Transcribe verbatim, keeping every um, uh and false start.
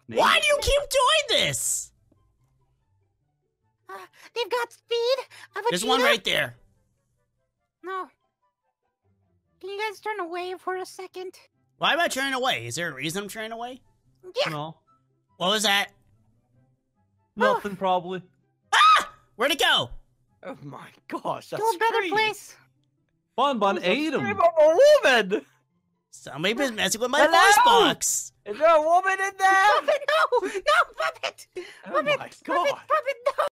Why do you keep doing this? Uh, they've got speed. Of a There's one cheetah. right there. No. Can you guys turn away for a second? Why am I turning away? Is there a reason I'm turning away? Yeah. No. What was that? Nothing, probably. Ah! Where'd it go? Oh my gosh, that's To a better crazy. place. Bun Bun Who's the ate him. scream of a woman. Somebody been messing with my Hello? voice box. Is there a woman in there? Puppet, no! No, Puppet! Oh Puppet, my Puppet, god. Puppet, no!